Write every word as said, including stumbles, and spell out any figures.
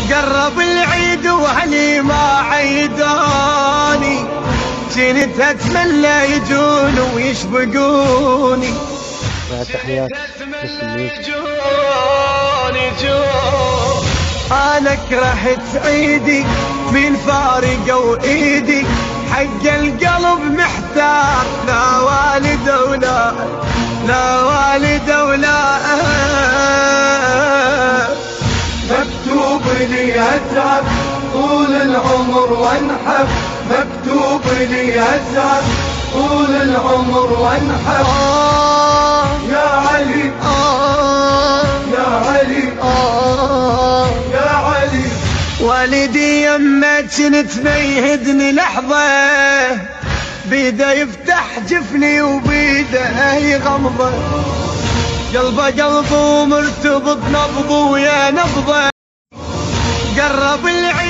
قرب العيد واهلي ما عيدوني، كنت اتمنى يجون ويشبقوني. تحيات انا كرهت عيدي من فارقوا ايدي، حق القلب محتار، لا والد ولا لا والد ولا مكتوب لي اتعب طول العمر وانحب، مكتوب لي اتعب طول العمر وانحب. آه يا علي آه يا علي آه يا علي. والدي يمه كنت ميهدني لحظة، بيده يفتح جفني وبيده يغمضه، قلبه قلبه مرتبط نبضه ويا نبضه. قرب العيد